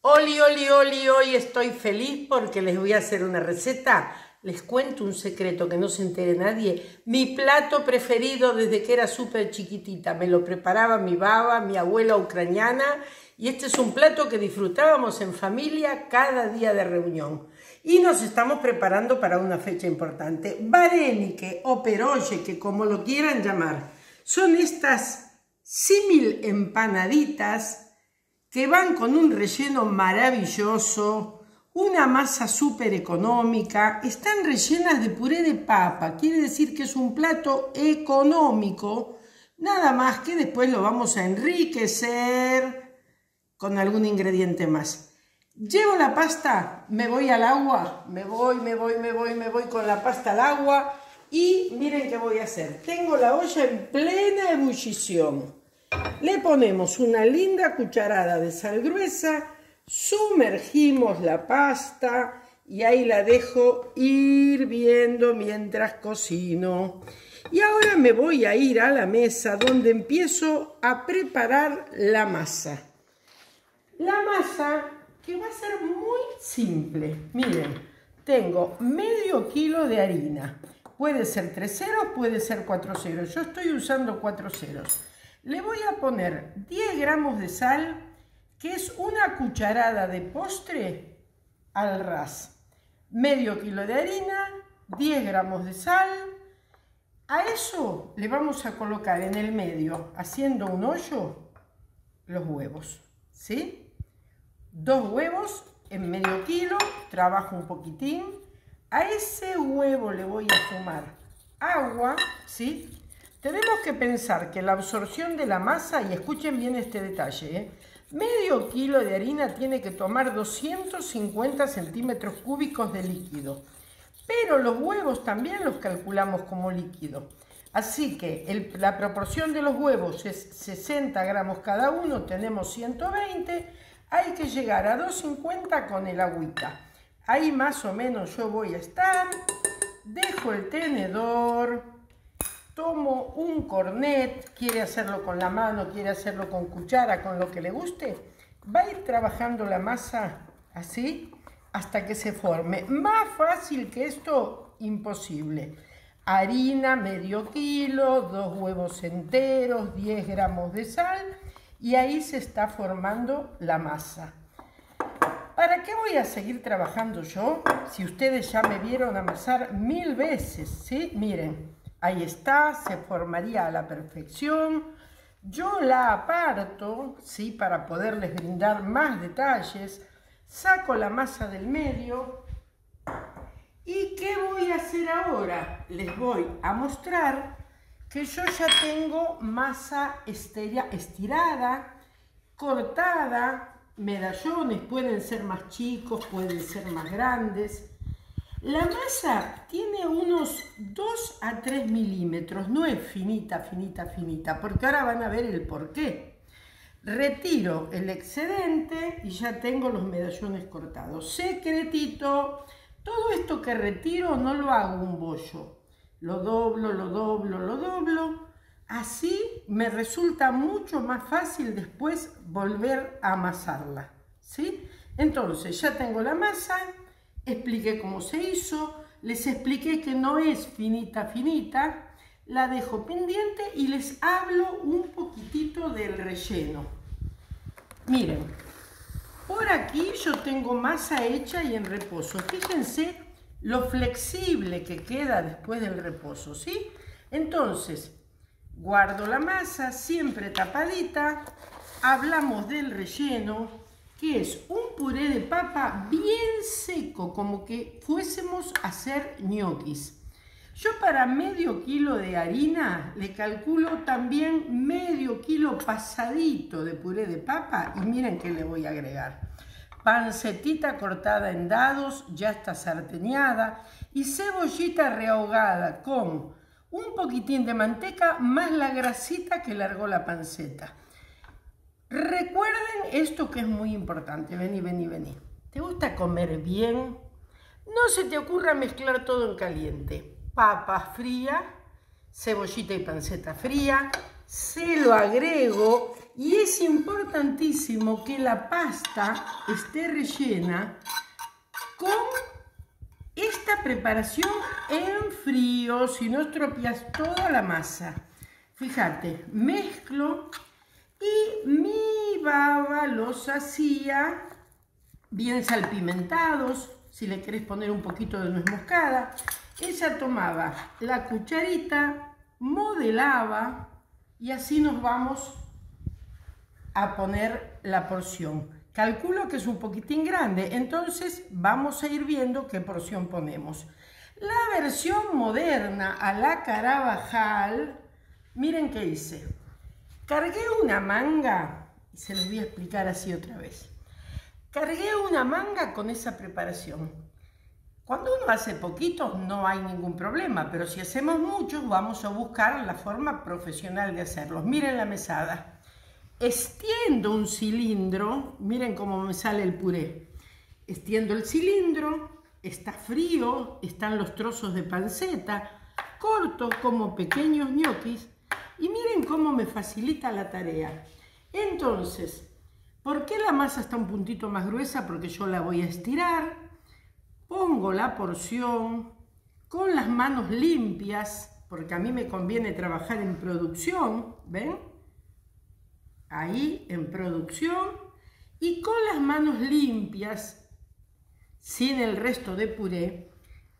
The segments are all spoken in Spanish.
Oli, oli, oli, hoy estoy feliz porque les voy a hacer una receta. Les cuento un secreto que no se entere nadie. Mi plato preferido desde que era súper chiquitita. Me lo preparaba mi baba, mi abuela ucraniana. Y este es un plato que disfrutábamos en familia cada día de reunión. Y nos estamos preparando para una fecha importante. Varenike o perolle, que como lo quieran llamar, son estas símil empanaditas que van con un relleno maravilloso, una masa súper económica, están rellenas de puré de papa, quiere decir que es un plato económico, nada más que después lo vamos a enriquecer con algún ingrediente más. Llevo la pasta, me voy al agua, me voy con la pasta al agua y miren qué voy a hacer. Tengo la olla en plena ebullición. Le ponemos una linda cucharada de sal gruesa, sumergimos la pasta y ahí la dejo hirviendo mientras cocino. Y ahora me voy a ir a la mesa donde empiezo a preparar la masa. La masa que va a ser muy simple. Miren, tengo medio kilo de harina. Puede ser 3 ceros, puede ser 4 ceros. Yo estoy usando 4 ceros. Le voy a poner 10 gramos de sal, que es una cucharada de postre al ras. Medio kilo de harina, 10 gramos de sal. A eso le vamos a colocar en el medio, haciendo un hoyo, los huevos, ¿sí? 2 huevos en medio kilo, trabajo un poquitín. A ese huevo le voy a sumar agua, ¿sí? Tenemos que pensar que la absorción de la masa, y escuchen bien este detalle, medio kilo de harina tiene que tomar 250 centímetros cúbicos de líquido, pero los huevos también los calculamos como líquido. Así que la proporción de los huevos es 60 gramos cada uno, tenemos 120, hay que llegar a 250 con el agüita. Ahí más o menos yo voy a estar, dejo el tenedor. Tomo un cornet, quiere hacerlo con la mano, quiere hacerlo con cuchara, con lo que le guste. Va a ir trabajando la masa así hasta que se forme. Más fácil que esto, imposible. Harina, medio kilo, 2 huevos enteros, 10 gramos de sal y ahí se está formando la masa. ¿Para qué voy a seguir trabajando yo? Si ustedes ya me vieron amasar 1000 veces, ¿sí? Miren. Ahí está, se formaría a la perfección. Yo la aparto, ¿sí? Para poderles brindar más detalles. Saco la masa del medio. ¿Y qué voy a hacer ahora? Les voy a mostrar que yo ya tengo masa estirada, cortada, medallones, pueden ser más chicos, pueden ser más grandes. La masa tiene unos 2 a 3 milímetros, no es finita, porque ahora van a ver el porqué. Retiro el excedente y ya tengo los medallones cortados. Secretito, todo esto que retiro no lo hago un bollo. Lo doblo. Así me resulta mucho más fácil después volver a amasarla, ¿sí? Entonces ya tengo la masa. Expliqué cómo se hizo, les expliqué que no es finita, la dejo pendiente y les hablo un poquitito del relleno. Miren, por aquí yo tengo masa hecha y en reposo. Fíjense lo flexible que queda después del reposo, ¿sí? Entonces, guardo la masa siempre tapadita, hablamos del relleno, que es un puré de papa bien seco, como que fuésemos a hacer ñoquis. Yo para medio kilo de harina le calculo también medio kilo pasadito de puré de papa y miren qué le voy a agregar. Pancetita cortada en dados, ya está sarteneada, y cebollita rehogada con un poquitín de manteca más la grasita que largó la panceta. Recuerden esto que es muy importante. Vení. ¿Te gusta comer bien? No se te ocurra mezclar todo en caliente. Papa fría, cebollita y panceta fría. Se lo agrego y es importantísimo que la pasta esté rellena con esta preparación en frío, si no estropeas toda la masa. Fíjate, mezclo y mi baba los hacía bien salpimentados, si le querés poner un poquito de nuez moscada. Ella tomaba la cucharita, modelaba y así nos vamos a poner la porción. Calculo que es un poquitín grande, entonces vamos a ir viendo qué porción ponemos. La versión moderna a la Carabajal, miren qué hice. Cargué una manga, y se los voy a explicar así otra vez. Cargué una manga con esa preparación. Cuando uno hace poquitos no hay ningún problema, pero si hacemos muchos vamos a buscar la forma profesional de hacerlos. Miren la mesada. Extiendo un cilindro, miren cómo me sale el puré. Extiendo el cilindro, está frío, están los trozos de panceta, corto como pequeños ñoquis y miren cómo me facilita la tarea. Entonces, ¿por qué la masa está un puntito más gruesa? Porque yo la voy a estirar. Pongo la porción con las manos limpias, porque a mí me conviene trabajar en producción, ¿ven? Ahí en producción, y con las manos limpias, sin el resto de puré,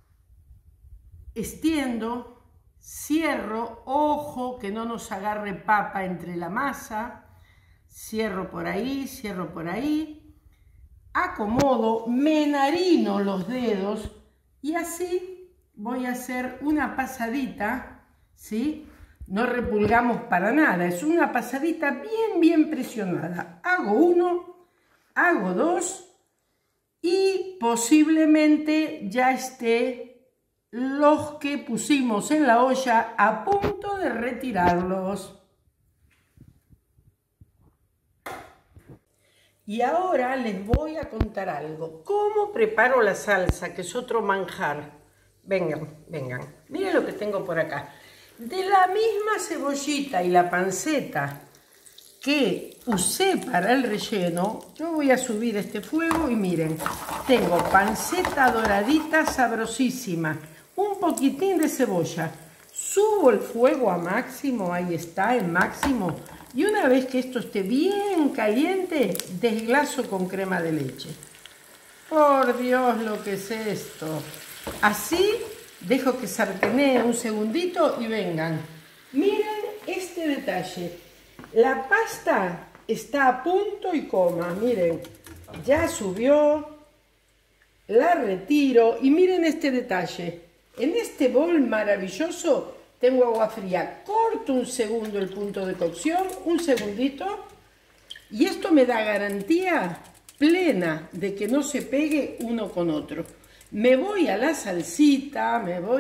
extiendo, cierro, ojo que no nos agarre papa entre la masa, cierro por ahí, acomodo, me enharino los dedos y así voy a hacer una pasadita, ¿sí? No repulgamos para nada, es una pasadita bien presionada. Hago uno, hago dos y posiblemente ya esté los que pusimos en la olla a punto de retirarlos. Y ahora les voy a contar algo. ¿Cómo preparo la salsa? Que es otro manjar. Vengan. Miren lo que tengo por acá. De la misma cebollita y la panceta que usé para el relleno, yo voy a subir este fuego y miren, tengo panceta doradita sabrosísima, un poquitín de cebolla. Subo el fuego a máximo, ahí está, en máximo. Y una vez que esto esté bien caliente, desglaso con crema de leche. Por Dios, lo que es esto. Así dejo que sartenee un segundito y vengan. Miren este detalle. La pasta está a punto y coma. Miren, ya subió. La retiro y miren este detalle. En este bol maravilloso tengo agua fría, corto un segundo el punto de cocción, un segundito, y esto me da garantía plena de que no se pegue uno con otro. Me voy a la salsita,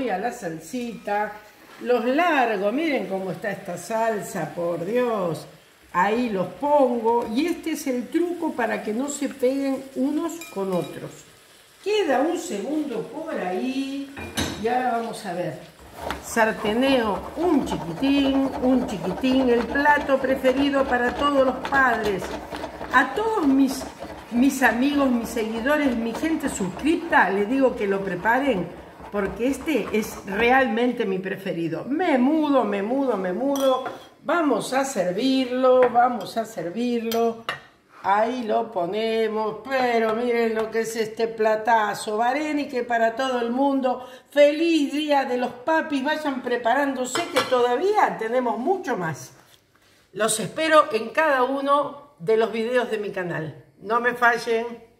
los largo, miren cómo está esta salsa, por Dios, ahí los pongo, y este es el truco para que no se peguen unos con otros. Queda un segundo por ahí, y ahora vamos a ver. Sarteneo un chiquitín, el plato preferido para todos los padres. A todos mis amigos, mis seguidores, mi gente suscripta, les digo que lo preparen porque este es realmente mi preferido. Me mudo. Vamos a servirlo. Ahí lo ponemos, pero miren lo que es este platazo. Varenique para todo el mundo. Feliz día de los papis. Vayan preparándose que todavía tenemos mucho más. Los espero en cada uno de los videos de mi canal. No me fallen.